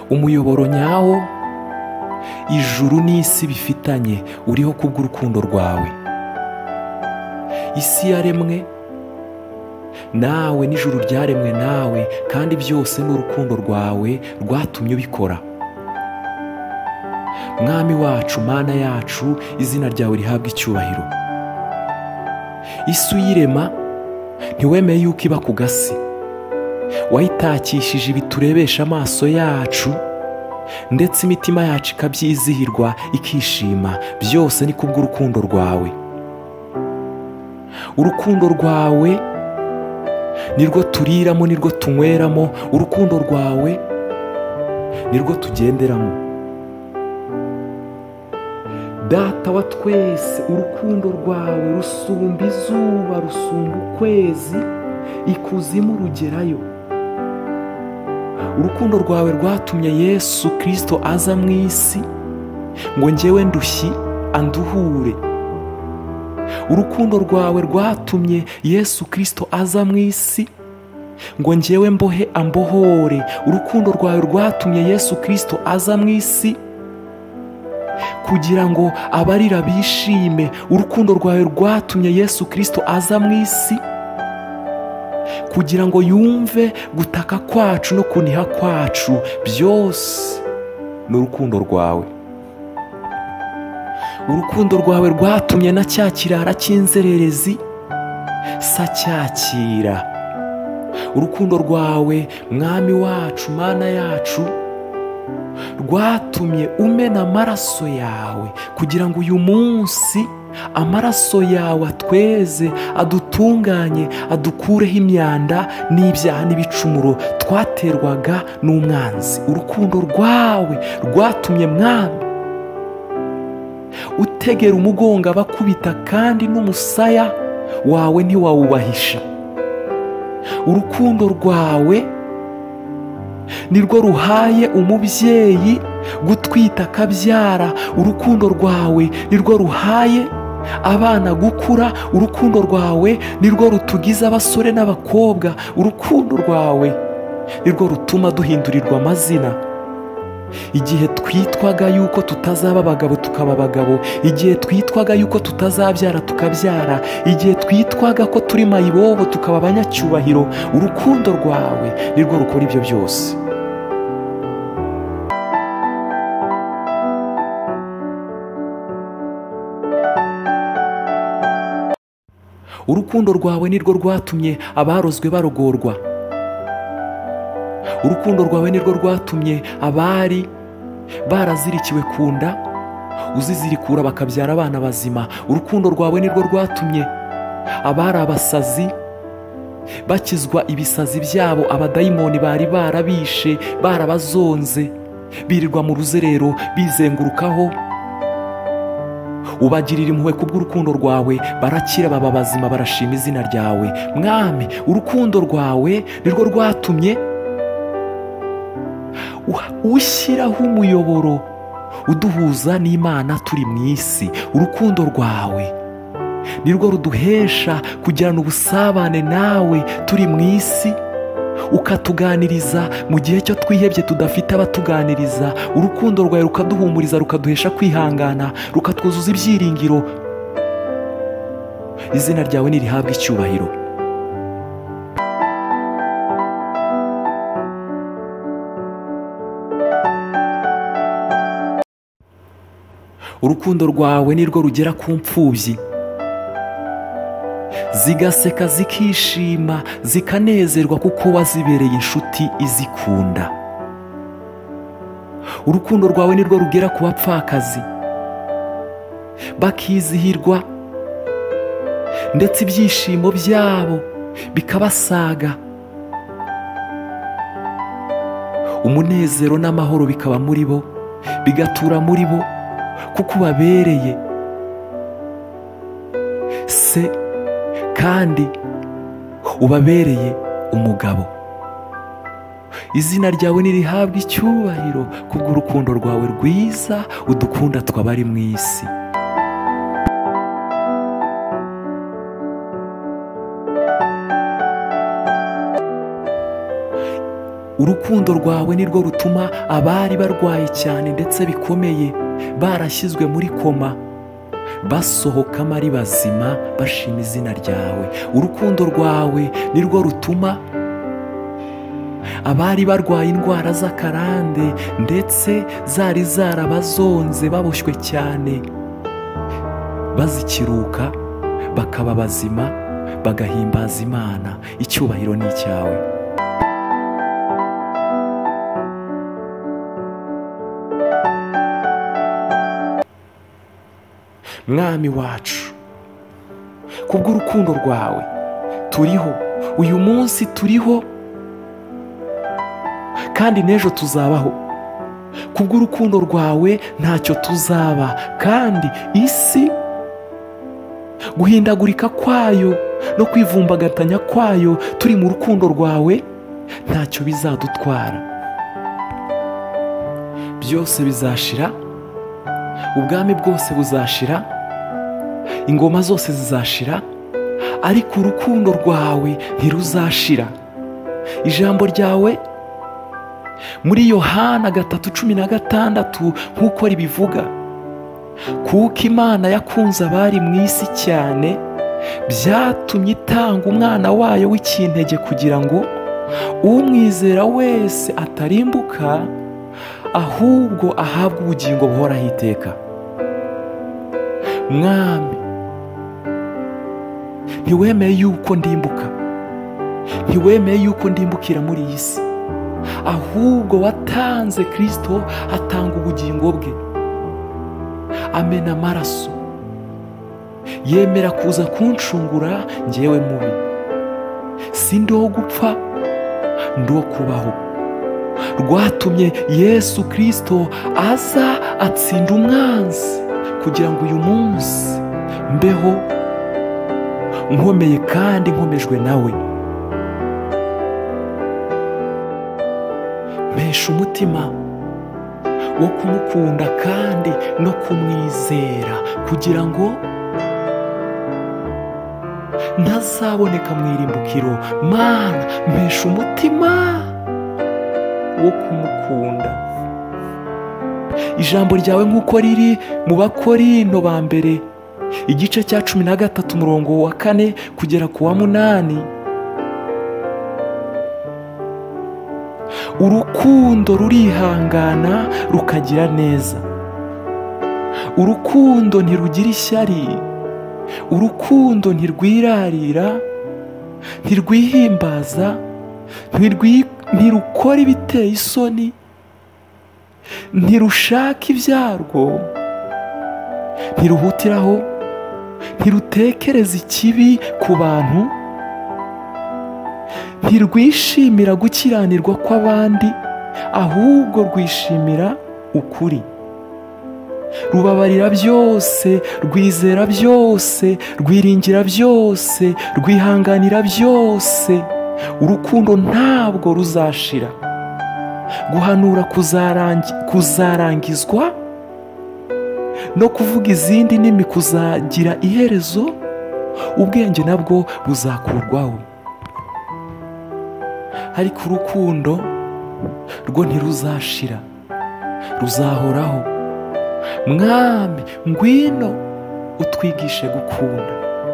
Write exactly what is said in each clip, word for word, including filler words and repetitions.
umuyoboro nyawo ijuru n'isi bifitanye uriho kubw'urukundo rwawe. Isi yaremwe nawe n'ijuru ryaremwe nawe, kandi byose ni urukundo rwawe rwatumye ubikora. Mwami wacu, Mana yacu, izina ryawe rihabwa icyubahiro. Isi uyirema ntiwemeye yuko iba ku gasi, wayitakishije ibi turebesha amaso yacu, ndetse imitima yacu ikabyizihirwa ikishima. Byose ni kubw'urukundo rwawe. Urukundo rwawe nirwo turiramo, nirwo tunyweramo. Urukundo rwawe nirwo tugenderamo. Data wa twese, urukundo rwawe rusumba izuba, rusumba ukwezi, ikuzimu rugerayo. Urukundo rwawe rwatumye Yesu Kristo aza mu isi ngo njyewe ndushyi anduhure. Urukundo rwawe rwatumye Yesu Kristo aza mu isi ngo njyewe mbohe ambohore. Urukundo rwawe rwatumye Yesu Kristo aza mu isi kugira ngo abarira bishime. Urukundo rwawe rwatumye Yesu Kristo aza mu isi kugira ngo yumve gutaka kwacu no kuniha kwacu. Byose ni urukundo rwawe. Urukundo rwawe rwatumye na cya kirara cy'inzererezi sa cyakira. Urukundo rwawe, Mwami wacu, Mana yacu, rwatumye umena amaraso yawe kugira ngo uyu munsi amaraso yawe atweze, adutunganye, adukureho imyanda n'ibyaha n'ibicumuro twaterwaga n'umwanzi. Urukundo rwawe rwatumye, Mwami, utegera umugongo abakubita, kandi n'umusaya wawe ntiwawubahisha. Urukundo rwawe nirwo ruhaye umubyeyi gutwita akabyara. Urukundo rwawe nirwo ruhaye abana gukura. Urukundo rwawe nirwo rutugiza abasore n'abakobwa. Urukundo rwawe nirwo rutuma duhindurirwa amazina. Igihe twitwaga yuko tutazaba abagabo tukaba abagabo, igihe twitwaga yuko tutazabyara tukabyara, igihe twitwaga ko turi mayibobo tukaba abanyacyubahiro, urukundo rwawe nirwo rukora ibyo byose. Urukundo rwawe nirwo rwatumye abarozwe barogorwa. Urukundo rwawe nirwo rwatumye abari barazirikiwe ku nda uzizirikura bakabyara abana bazima. Urukundo rwawe nirwo rwatumye abari abasazi bakizwa ibisazi byabo, abadayimoni bari barabishe, barabazonze, birirwa mu ruzerero bizengurukaho. Ubagirira impuhwe kubw'urukundo rwawe, barakira baba bazima, barashima izina ryawe. Mwami, urukundo rwawe nirwo rwatumye ushyiraho umuyoboro uduhuza n'Imana turi mu isi. Urukundo rwawe nirwo ruduhesha kugirana ubusabane nawe turi mu isi, ukatuganiriza mu gihe cyo twihebye tudafite abatuganiriza. Urukundo rwawe rukaduhumuriza, rukaduhesha kwihangana, rukatwuzuza ibyiringiro. Izina ryawe nirihabwe icyubahiro. Urukundo rwawe nirwo rugera ku mfubyi, zigaseka zikishima zikanezerwa kuko wazibereye inshuti izikunda. Urukundo rwawe nirwo rugera ku bapfakazi bakizihirwa, ndetse ibyishimo byabo bikabasaga. Umunezero n'amahoro bikaba muri bo, bigatura muri bo, kuko ubabereye se kandi ubabereye umugabo. Izina ryawe nirihabwe icyubahiro kubw'urukundo rwawe rwiza udukunda twabari mu isi. urukundo rwawe ni rwo rutuma abari barwaye cyane ndetse bikomeye barashyizwe muri koma basohokamo ari bazima bashima izina ryawe. Urukundo rwawe ni rwo rutuma abari barwaye indwara z'akarande ndetse zari zarabazonze baboshywe cyane bazikiruka bakaba bazima bagahimbaza Imana. Icyubahiro ni icyawe. Mwami wacu, kubw'urukundo rwawe turiho, uyu munsi turiho kandi n'ejo tuzabaho. Kubw'urukundo rwawe ntacyo tuzaba, kandi isi guhindagurika kwayo no kwivumbagatanya kwayo turi mu rukundo rwawe ntacyo bizadutwara. Byose bizashira, ubwami bwose buzashira, ingoma zose zizashira, ariko urukundo rwawe ntiruzashira. Ijambo ryawe muri Yohana gatatu cumi na gatandatu nk'uko ribivuga, kuko Imana yakunze abari mu isi cyane byatumye itanga umwana wayo w'ikinege kugira ngo umwizera wese atarimbuka ahubwo ahabwe ubugingo buhoraho iteka. Mwami, ntiwemeye yuko ndimbuka, ntiwemeye yuko ndimbukira muri iyi si, ahubwo watanze Kristo atanga ubugingo bwe, amena amaraso, yemera kuza kuncungura njyewe mubi. Si ndi uwo gupfa, ndi uwo kubaho. Rwatumye Yesu Kristo aza atsinda umwanzi kugira ngo uyu munsi mbeho nkomeye kandi nkomejwe nawe. Mpesha umutima wo kumukunda kandi no kumwizera kugira ngo ntazaboneka mu irimbukiro. Mana, mpesha umutima wo kumukunda. Ijambo ryawe nk'uko riri mu Bakorinto ba mbere igice cya cumi na gatatu umurongo wa kane kugera ku wa munani, urukundo rurihangana rukagira neza, urukundo ntirugira ishyari, urukundo ntirwirarira, ntirwihimbaza, ntirukora ibiteye isoni, ntirushaka ibyarwo, ntiruhutiraho, ntirutekereza ikibi ku bantu, ntirwishimira gukiranirwa kw'abandi, ahubwo rwishimira ukuri. Rubabarira byose, rwizera byose, rwiringira byose, rwihanganira byose. Urukundo ntabwo ruzashira. Guhanura kuzarangi, kuzarangizwa, no kuvuga izindi ndimi kuzagira iherezo, ubwenge nabwo buzakurwaho. Ariko urukundo rwo ntiruzashira, ruzahoraho. Mwami, ngwino utwigishe gukunda.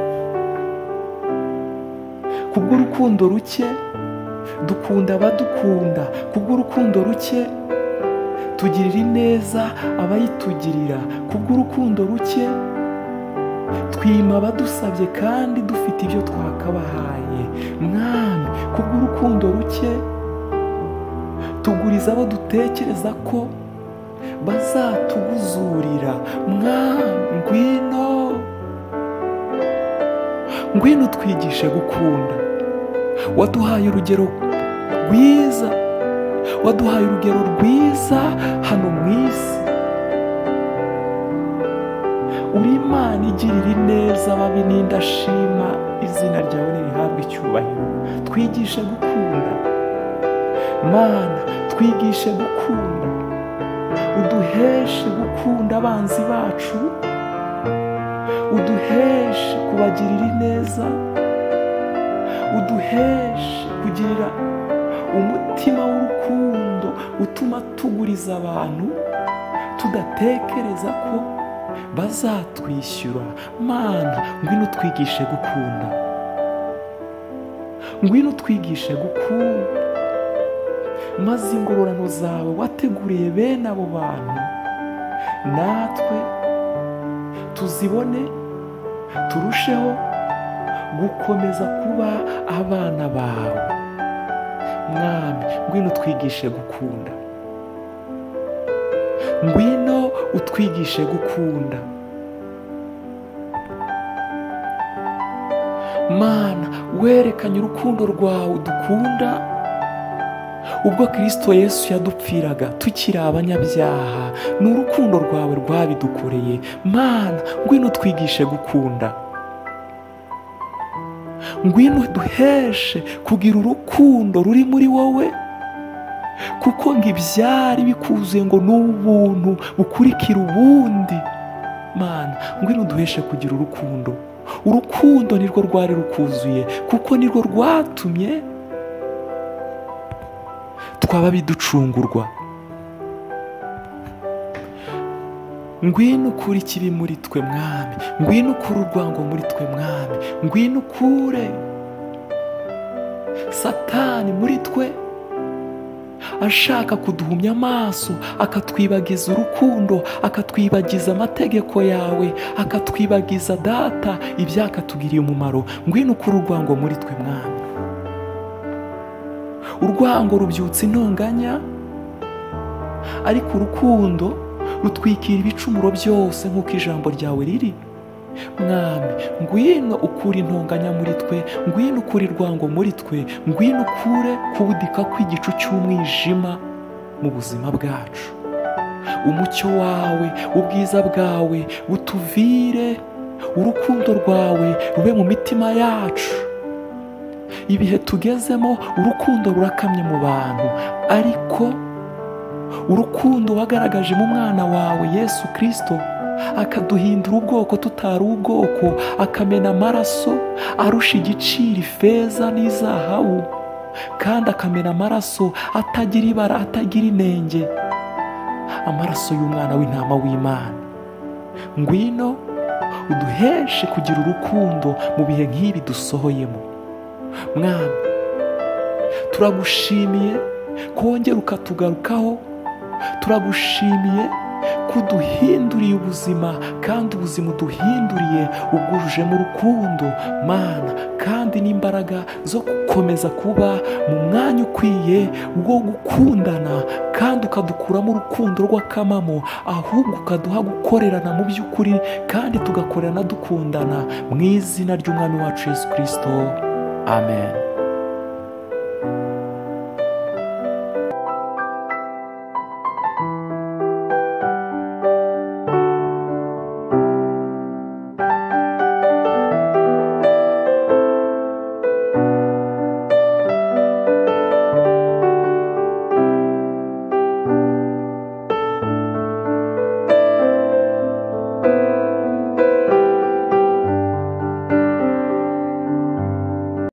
Kubw'urukundo ruke dukunda abadukunda, kubw'urukundo ruke tugirira ineza abayitugirira, kubw'urukundo ruke twima abadusabye kandi dufite ibyo twakabahaye. Mwami, kubw'urukundo ruke tuguriza abo dutekereza ko bazatuguzurira. Mwami, ngwino ngwino utwigishe gukunda. Waduhaye urugero rwiza, waduhaye urugero rwiza hano mu isi. Uri Imana igirira ineza ababi n'indashima, izina ryawe nirihabwe icyubahiro. Twigishe gukunda Mana, twigishe gukunda, uduheshe gukunda abanzi bacu, uduheshe kubagirira ineza, uduheshe kugirira umutima w'urukundo utuma tuguriza abantu tudatekereza ko bazatwishyura. Mana, ngwino utwigishe gukunda, ngwino utwigishe gukunda, maze ingororano zawe wateguriye bene abo bantu natwe tuzibone, turusheho gukomeza kuba abana bawe. Mwami, ngwino utwigishe gukunda, ngwino utwigishe gukunda. Mana, werekanye urukundo rwawe dukunda ubwo Kristo Yesu yadupfiraga tukiri abanyabyaha. Ni urukundo rwawe rwabidukoreye. Mana, ngwino utwigishe gukunda, ngwino duheshe kugira urukundo ruri muri wowe, kuko ngo ibyari bikuzuye ngo ni ubuntu bukurikira ubundi. Mana, ngwino duheshe kugira urukundo. Urukundo nirwo rwari rukuzuye, kuko nirwo rwatumye twaba biducungurwa. Ngwino ukure ikibi muri twe Mwami, ngwino ukure urwango muri twe Mwami, ngwino ukure Satani muri twe ashaka kuduhumya amaso, akatwibagiza urukundo, akatwibagiza amategeko yawe, akatwibagiza data ibyakatugiriye umumaro. Ngwino ukure urwango muri twe Mwami. Urwango rubyutsa intonganya, ariko urukundo rutwikira ibicumuro byose nk'uko ijambo ryawe riri. Mwami, ngwino ukure intonganya muri twe, ngwino ukure urwango muri twe, ngwino ukure kubudika kw'igicu cy'umwijima mu buzima bwacu. Umucyo wawe, ubwiza bwawe butuvire, urukundo rwawe rube mu mitima yacu. Ibihe tugezemo urukundo rurakamye mu bantu, ariko urukundo wagaragaje mu mwana wawe Yesu Kristo, akaduhindura ubwoko tutari ubwoko, akamena amaraso arusha igiciro ifeza n'izahabu, kandi akamena amaraso atagira ibara, atagira inenge, amaraso y'umwana w'intama w'Imana. Ngwino uduheshe kugira urukundo mu bihe nk'ibi dusohoyemo. Mwami, turagushimiye kongera ukatugarukaho, turagushimiye kuduhinduriye ubuzima, kandi ubuzima uduhinduriye ubwujujemo urukundo Mana, kandi n'imbaraga zo gukomeza kuba mu mwanya ukwiye wo gukundana, kandi ukadukuramo urukundo rw'akamamo, ahubwo ukaduha gukorerana mu by'ukuri, kandi tugakorerana dukundana, mu izina ry'umwami wacu Yesu Kristo. Amen.